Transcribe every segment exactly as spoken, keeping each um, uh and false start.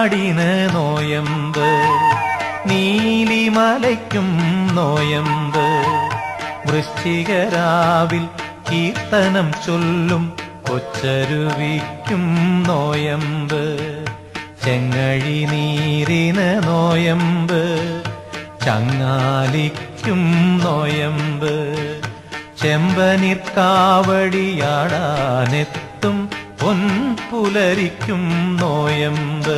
നീലക്കാടിന് നോയമ്പ് നീലിമലയ്ക്കും നോയമ്പ് വൃശ്ചികരാവിൽ കീർത്തനം ചൊല്ലും കൊച്ചരുവിക്കും നോയമ്പ് ചെങ്ങഴി നീരിന് നോയമ്പ് ചങ്ങാലിക്കും നോയമ്പ് ചെമ്പനിർക്കാവടിയാടാനെത്തും പൊൻപുലരിക്കും നോയമ്പ്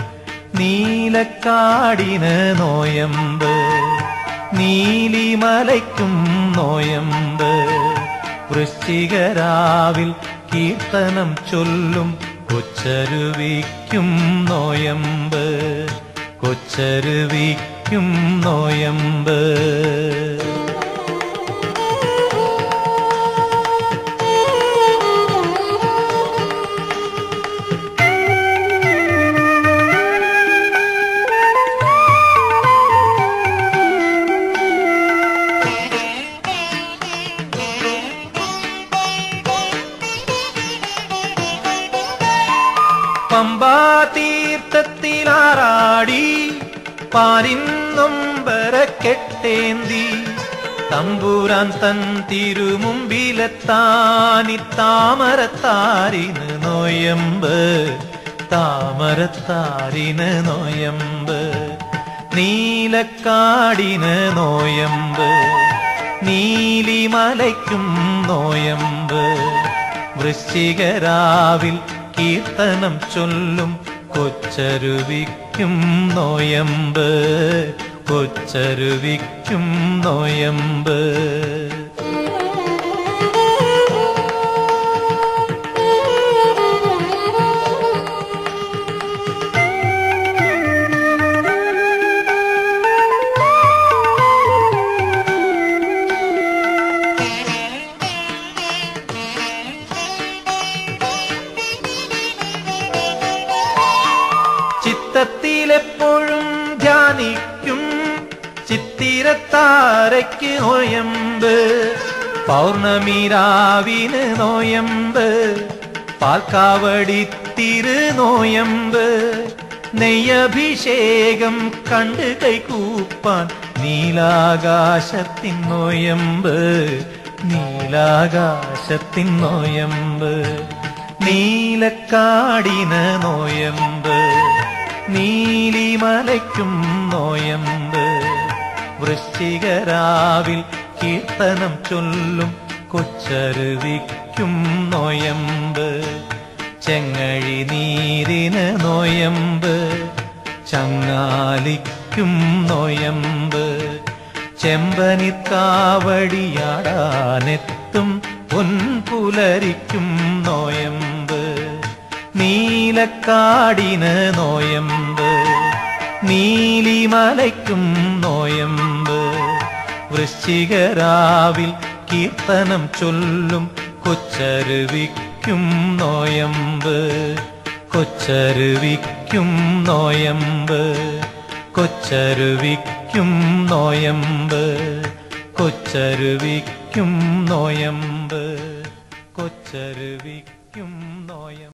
നീലക്കാടിന് നോയമ്പ് നീലിമലയ്ക്കും നോയമ്പ് വൃശ്ചികരാവിൽ കീർത്തനം ചൊല്ലും കൊച്ചരുവിക്കും നോയമ്പ് കൊച്ചരുവിക്കും നോയമ്പ് പമ്പാ തീർത്ഥത്തിലാറാടി പാരിന്നൊമ്പരക്കെട്ടേന്തി തമ്പുരാൻ തൻ തിരുമുമ്പിലെത്താനി താമരത്താരിന് നോയമ്പ് താമരത്താരിന് നോയമ്പ് നീലക്കാടിന് നോയമ്പ് നീലിമലയ്ക്കും നോയമ്പ് വൃശ്ചികരാവിൽ കീർത്തനം ചൊല്ലും കൊച്ചരുവിക്കും നോയമ്പ് കൊച്ചരുവിക്കും നോയമ്പ് ചിത്തത്തിലെപ്പോഴും ധ്യാനിക്കും ചിത്തിരത്താരയ്ക്ക് നോയമ്പ് പൗർണമിരാവിന് നോയമ്പ് പാൽക്കാവടി തിരു നോയമ്പ് നെയ്യഭിഷേകം കണ്ട് കൈകൂപ്പാൻ നീലാകാശത്തിൻ നോയമ്പ് നീലാകാശത്തിൻ നോയമ്പ് നീലക്കാടിന് നോയമ്പ് നീലിമലയ്ക്കും നോയമ്പ് വൃശ്ചികരാവിൽ കീർത്തനം ചൊല്ലും കൊച്ചരുവിക്കും നോയമ്പ് ചെങ്ങഴി നീരിന് നോയമ്പ് ചങ്ങാലിക്കും നോയമ്പ് ചെമ്പനിർക്കാവടിയാടാനെത്തും പൊൻപുലരിക്കും നോയമ്പ് നീലക്കാടിന് നോയമ്പ് നീലിമലയ്ക്കും നോയമ്പ് വൃശ്ചികരാവിൽ കീർത്തനം ചൊല്ലും കൊച്ചരുവിക്കും നോയമ്പ് കൊച്ചരുവിക്കും നോയമ്പ് കൊച്ചരുവിക്കും നോയമ്പ് കൊച്ചരുവിക്കും നോയമ്പ് കൊച്ചരുവിക്കും നോയമ്പ്